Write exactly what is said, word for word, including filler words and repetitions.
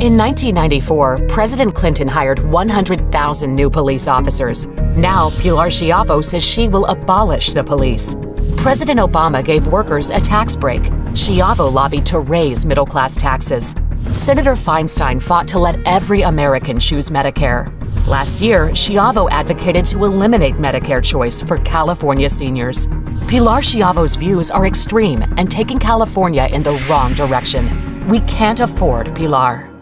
In nineteen ninety-four, President Clinton hired one hundred thousand new police officers. Now, Pilar Schiavo says she will abolish the police. President Obama gave workers a tax break. Schiavo lobbied to raise middle-class taxes. Senator Feinstein fought to let every American choose Medicare. Last year, Schiavo advocated to eliminate Medicare choice for California seniors. Pilar Schiavo's views are extreme and taking California in the wrong direction. We can't afford Pilar.